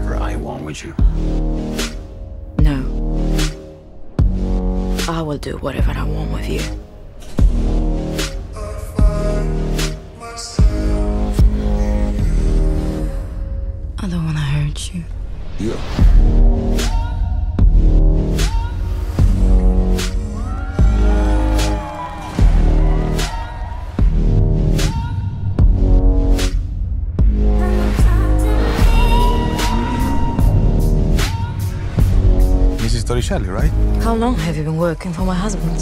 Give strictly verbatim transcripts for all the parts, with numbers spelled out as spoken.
whatever I want with you? No. I will do whatever I want with you. I don't want to hurt you. Yeah. Missus Torricelli, right? How long have you been working for my husband?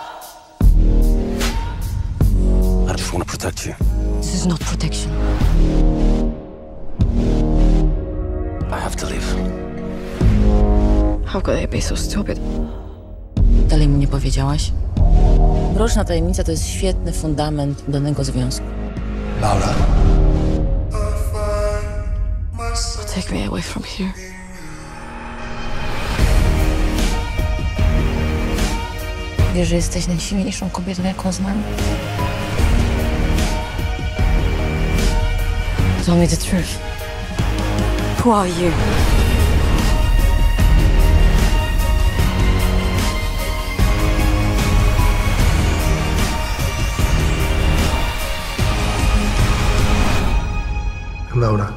I just want to protect you. This is not protection. I have to leave. How could I be so stupid? Dalej mi nie powiedziałaś? Mroczna tajemnica to jest świetny fundament danego związku. Laura. Take me away from here. Wiesz, że jesteś najsilniejszą kobietą, jaką znam? Tell me the truth. Who are you? Laura.